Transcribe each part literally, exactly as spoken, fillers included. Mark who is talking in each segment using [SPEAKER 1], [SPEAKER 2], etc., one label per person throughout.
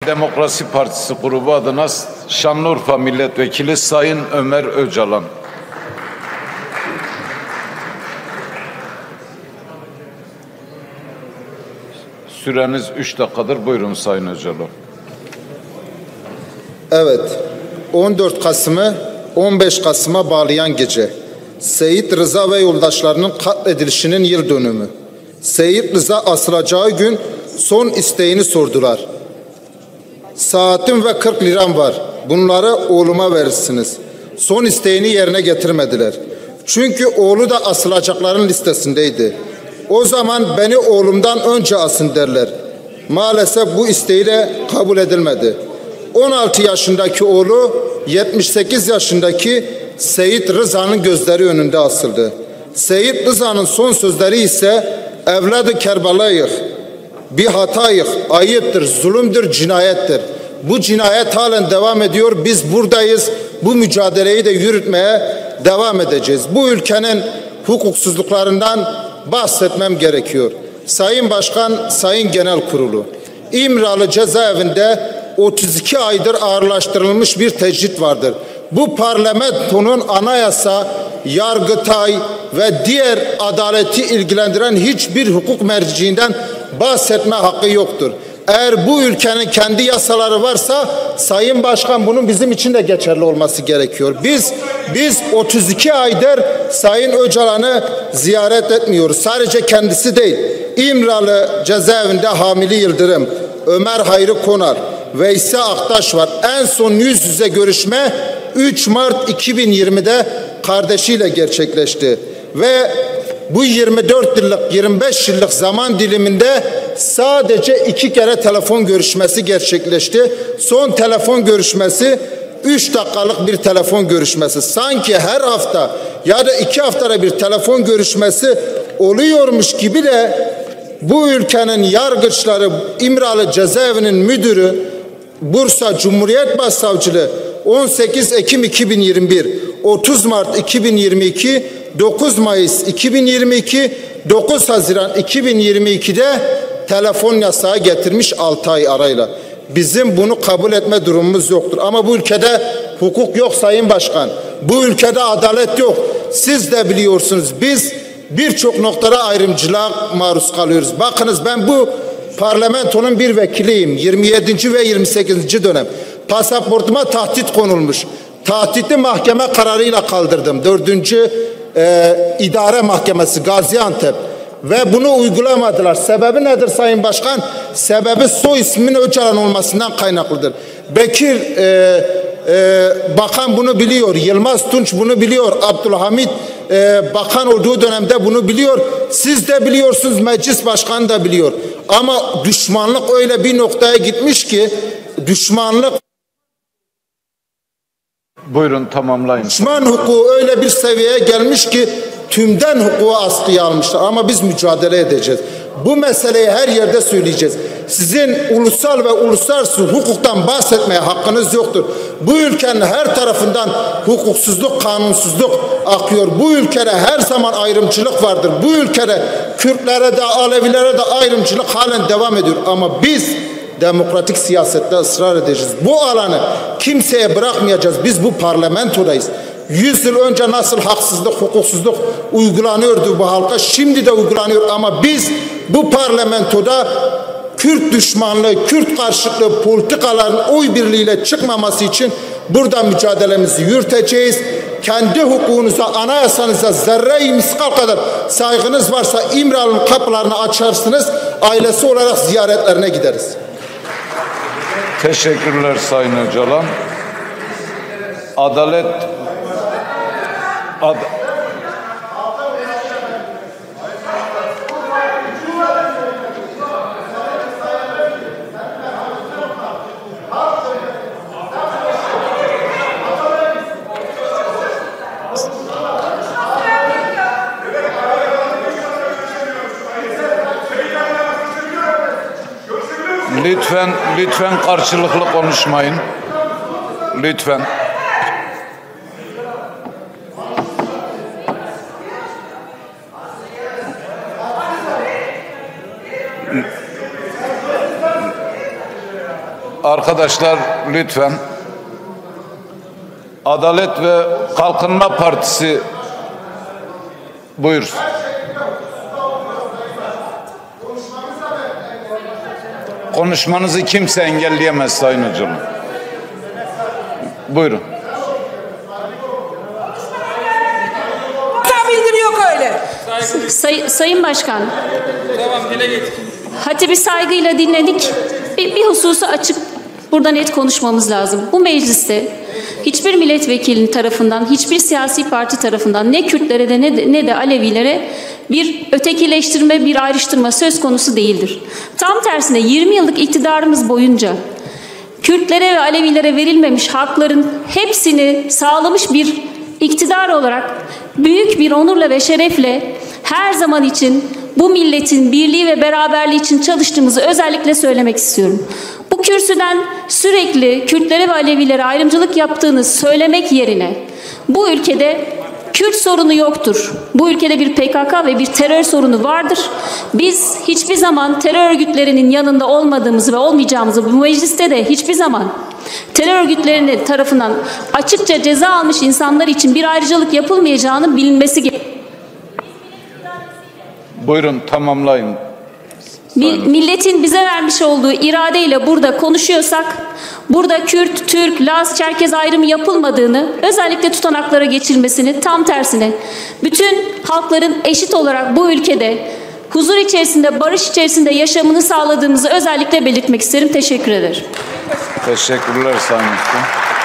[SPEAKER 1] Demokrasi Partisi grubu adına Şanlıurfa Milletvekili Sayın Ömer Öcalan. Süreniz üç dakikadır. Buyurun Sayın Öcalan.
[SPEAKER 2] Evet, on dört Kasım'ı on beş Kasım'a bağlayan gece, Seyit Rıza ve yoldaşlarının katledilişinin yıl dönümü. Seyit Rıza asılacağı gün son isteğini sordular. Saatim ve kırk liram var. Bunları oğluma verirsiniz. Son isteğini yerine getirmediler. Çünkü oğlu da asılacakların listesindeydi. O zaman beni oğlumdan önce asın derler. Maalesef bu isteği de kabul edilmedi. on altı yaşındaki oğlu yetmiş sekiz yaşındaki Seyit Rıza'nın gözleri önünde asıldı. Seyit Rıza'nın son sözleri ise evladı Kerbalayık, bir hatayık, ayıptır, zulümdür, cinayettir. Bu cinayet halen devam ediyor. Biz buradayız. Bu mücadeleyi de yürütmeye devam edeceğiz. Bu ülkenin hukuksuzluklarından bahsetmem gerekiyor. Sayın Başkan, Sayın Genel Kurulu, İmralı cezaevinde otuz iki aydır ağırlaştırılmış bir tecrit vardır. Bu parlamentonun anayasa, Yargıtay ve diğer adaleti ilgilendiren hiçbir hukuk merciinden bahsetme hakkı yoktur. Eğer bu ülkenin kendi yasaları varsa Sayın Başkan bunun bizim için de geçerli olması gerekiyor. Biz biz otuz iki aydır Sayın Öcalan'ı ziyaret etmiyoruz. Sadece kendisi değil. İmralı cezaevinde Hamili Yıldırım, Ömer Hayri Konar, Veysel Aktaş var. En son yüz yüze görüşme üç Mart iki bin yirmi'de kardeşiyle gerçekleşti. Ve bu yirmi dört yıllık, yirmi beş yıllık zaman diliminde sadece iki kere telefon görüşmesi gerçekleşti. Son telefon görüşmesi üç dakikalık bir telefon görüşmesi. Sanki her hafta ya da iki haftada bir telefon görüşmesi oluyormuş gibi de bu ülkenin yargıçları, İmralı Cezaevinin müdürü, Bursa Cumhuriyet Başsavcılığı on sekiz Ekim iki bin yirmi bir, otuz Mart iki bin yirmi iki, dokuz Mayıs iki bin yirmi iki, dokuz Haziran iki bin yirmi iki'de telefon yasağı getirmiş altı ay arayla. Bizim bunu kabul etme durumumuz yoktur. Ama bu ülkede hukuk yok Sayın Başkan. Bu ülkede adalet yok. Siz de biliyorsunuz, biz birçok noktada ayrımcılığa maruz kalıyoruz. Bakınız, ben bu parlamentonun bir vekiliyim. yirmi yedinci ve yirmi sekizinci dönem. Pasaportuma tahdit konulmuş. Tahditi mahkeme kararıyla kaldırdım. Dördüncü e, idare mahkemesi Gaziantep. Ve bunu uygulamadılar. Sebebi nedir Sayın Başkan? Sebebi soy ismin Öcalan olmasından kaynaklıdır. Bekir e, e, Bakan bunu biliyor. Yılmaz Tunç bunu biliyor. Abdülhamit e, Bakan olduğu dönemde bunu biliyor. Siz de biliyorsunuz, Meclis Başkanı da biliyor. Ama düşmanlık öyle bir noktaya gitmiş ki, düşmanlık
[SPEAKER 1] Buyurun tamamlayın.
[SPEAKER 2] Düşman hukuku öyle bir seviyeye gelmiş ki tümden hukuku askıya almışlar. Ama biz mücadele edeceğiz. Bu meseleyi her yerde söyleyeceğiz. Sizin ulusal ve uluslararası hukuktan bahsetmeye hakkınız yoktur. Bu ülkenin her tarafından hukuksuzluk, kanunsuzluk akıyor. Bu ülkede her zaman ayrımcılık vardır. Bu ülkede Kürtlere de, Alevilere de ayrımcılık halen devam ediyor. Ama biz demokratik siyasette ısrar edeceğiz. Bu alanı kimseye bırakmayacağız. Biz bu parlamentodayız. Yüz yıl önce nasıl haksızlık, hukuksuzluk uygulanıyordu bu halka, şimdi de uygulanıyor. Ama biz bu parlamentoda Kürt düşmanlığı, Kürt karşıtlığı politikaların oy birliğiyle çıkmaması için burada mücadelemizi yürüteceğiz. Kendi hukukunuza, anayasanıza zerre-i miskal kadar saygınız varsa İmralı'nın kapılarını açarsınız, ailesi olarak ziyaretlerine gideriz.
[SPEAKER 1] Teşekkürler Sayın Öcalan. Adalet Ad Lütfen, lütfen karşılıklı konuşmayın. Lütfen. Arkadaşlar lütfen. Adalet ve Kalkınma Partisi buyur. Konuşmanızı kimse engelleyemez Sayın Hocam. Buyurun.
[SPEAKER 3] Bildiri yok öyle.
[SPEAKER 4] Say, Sayın Başkan.
[SPEAKER 3] Tamam, dile getir.
[SPEAKER 4] Hatibi saygıyla dinledik. Bir, bir hususu açık burada net konuşmamız lazım. Bu mecliste hiçbir milletvekilinin tarafından, hiçbir siyasi parti tarafından ne Kürtlere de ne de, ne de Alevilere bir ötekileştirme, bir ayrıştırma söz konusu değildir. Tam tersine yirmi yıllık iktidarımız boyunca Kürtlere ve Alevilere verilmemiş hakların hepsini sağlamış bir iktidar olarak büyük bir onurla ve şerefle her zaman için bu milletin birliği ve beraberliği için çalıştığımızı özellikle söylemek istiyorum. Bu kürsüden sürekli Kürtlere ve Alevilere ayrımcılık yaptığınız söylemek yerine bu ülkede Kürt sorunu yoktur. Bu ülkede bir P K K ve bir terör sorunu vardır. Biz hiçbir zaman terör örgütlerinin yanında olmadığımızı ve olmayacağımızı bu mecliste de hiçbir zaman terör örgütlerinin tarafından açıkça ceza almış insanlar için bir ayrıcalık yapılmayacağının bilinmesi gerekiyor.
[SPEAKER 1] Buyurun tamamlayın.
[SPEAKER 4] Milletin bize vermiş olduğu iradeyle burada konuşuyorsak, burada Kürt, Türk, Laz, Çerkez ayrımı yapılmadığını, özellikle tutanaklara geçilmesini, tam tersine bütün halkların eşit olarak bu ülkede huzur içerisinde, barış içerisinde yaşamını sağladığımızı özellikle belirtmek isterim. Teşekkür ederim.
[SPEAKER 1] Teşekkürler Sayın Hocam.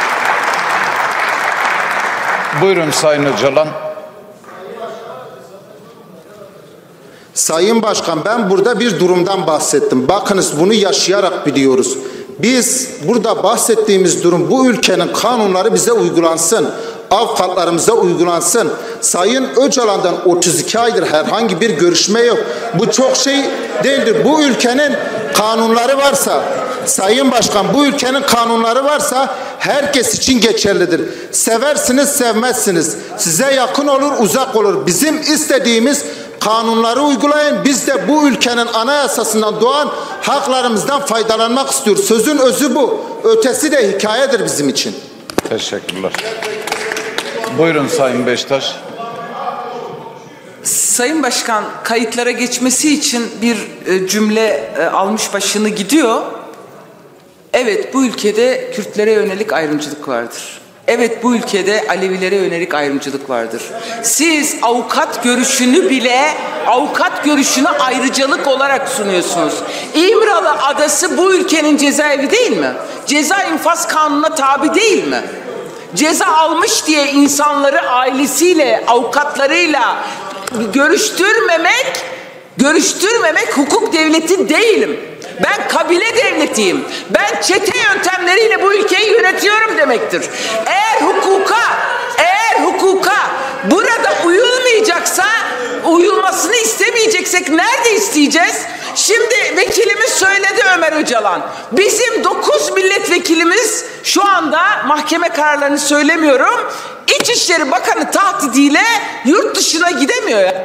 [SPEAKER 1] Buyurun Sayın Öcalan.
[SPEAKER 2] Sayın Başkan, ben burada bir durumdan bahsettim. Bakınız, bunu yaşayarak biliyoruz. Biz burada bahsettiğimiz durum, bu ülkenin kanunları bize uygulansın. Avukatlarımıza uygulansın. Sayın Öcalan'dan otuz iki aydır herhangi bir görüşme yok. Bu çok şey değildir. Bu ülkenin kanunları varsa, Sayın Başkan, bu ülkenin kanunları varsa herkes için geçerlidir. Seversiniz, sevmezsiniz. Size yakın olur, uzak olur. Bizim istediğimiz kanunları uygulayın. Biz de bu ülkenin anayasasından doğan haklarımızdan faydalanmak istiyoruz. Sözün özü bu. Ötesi de hikayedir bizim için.
[SPEAKER 1] Teşekkürler. Buyurun Sayın Beştaş.
[SPEAKER 3] Sayın Başkan, kayıtlara geçmesi için bir e, cümle e, almış başını gidiyor. Evet, bu ülkede Kürtlere yönelik ayrımcılık vardır. Evet, bu ülkede Alevilere yönelik ayrımcılık vardır. Siz avukat görüşünü bile avukat görüşünü ayrıcalık olarak sunuyorsunuz. İmralı Adası bu ülkenin cezaevi değil mi? Ceza infaz kanununa tabi değil mi? Ceza almış diye insanları ailesiyle, avukatlarıyla görüştürmemek, görüştürmemek hukuk devleti değilim. Ben kabile devletiyim. Ben çete yöntemleriyle bu ülkeyi yönetiyorum demektir. Eğer hukuka, eğer hukuka burada uyulmayacaksa, uyulmasını istemeyeceksek nerede isteyeceğiz? Şimdi vekilimiz söyledi, Ömer Öcalan. Bizim dokuz milletvekilimiz şu anda, mahkeme kararlarını söylemiyorum, İçişleri Bakanı tahdidiyle yurt dışına gidemiyor ya.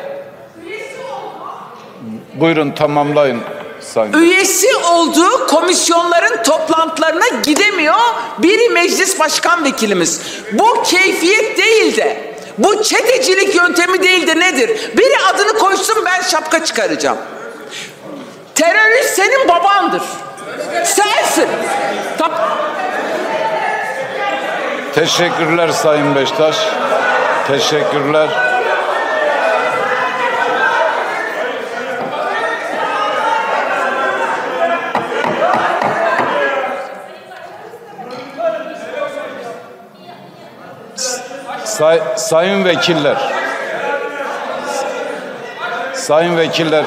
[SPEAKER 1] Buyurun tamamlayın Sayın.
[SPEAKER 3] Üyesi olduğu komisyonların toplantılarına gidemiyor. Biri meclis başkan vekilimiz. Bu keyfiyet değil de, bu çetecilik yöntemi değil de nedir? Biri adını koysun, ben şapka çıkaracağım. Terörist senin babandır. Sensin. Tamam.
[SPEAKER 1] Teşekkürler Sayın Beştaş. Teşekkürler. Say, sayın vekiller. Sayın vekiller.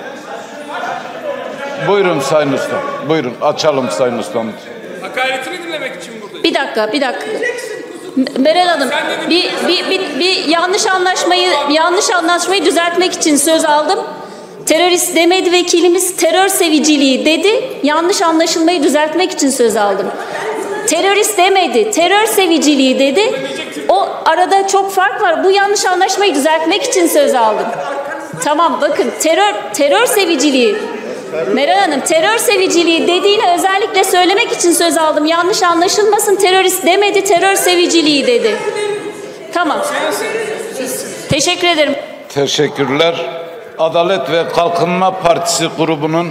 [SPEAKER 1] Buyurun Sayın Usta. Buyurun açalım Sayın Usta.
[SPEAKER 3] Hakaretini dinlemek için buradayım.
[SPEAKER 4] Bir dakika, bir dakika. Meral Hanım, bir, bir, bir, bir yanlış anlaşmayı yanlış anlaşmayı düzeltmek için söz aldım. Terörist demedi vekilimiz, terör seviciliği dedi. Yanlış anlaşılmayı düzeltmek için söz aldım. Terörist demedi, terör seviciliği dedi. O arada çok fark var. Bu yanlış anlaşmayı düzeltmek için söz aldım. Tamam, bakın terör terör seviciliği Meral Hanım, terör seviciliği dediğini özellikle söylemek için söz aldım. Yanlış anlaşılmasın, terörist demedi, terör seviciliği dedi. Tamam. Teşekkür ederim.
[SPEAKER 1] Teşekkürler. Adalet ve Kalkınma Partisi grubunun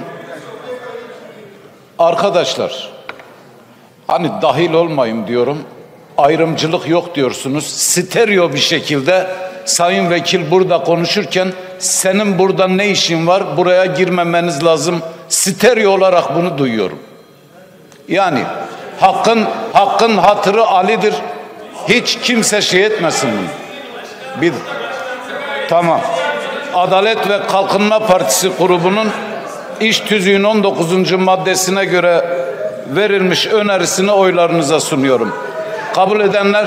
[SPEAKER 1] arkadaşlar, hani dahil olmayayım diyorum, ayrımcılık yok diyorsunuz. Stereo bir şekilde Sayın Vekil burada konuşurken senin burada ne işin var, buraya girmemeniz lazım. Stereo olarak bunu duyuyorum. Yani hakkın hakkın hatırı Ali'dir. Hiç kimse şey etmesin bunu. Bir tamam. Adalet ve Kalkınma Partisi grubunun iş tüzüğün on dokuzuncu maddesine göre verilmiş önerisini oylarınıza sunuyorum. Kabul edenler,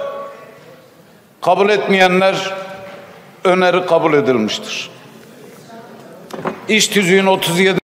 [SPEAKER 1] kabul etmeyenler, öneri kabul edilmiştir. İş tüzüğün otuz yedi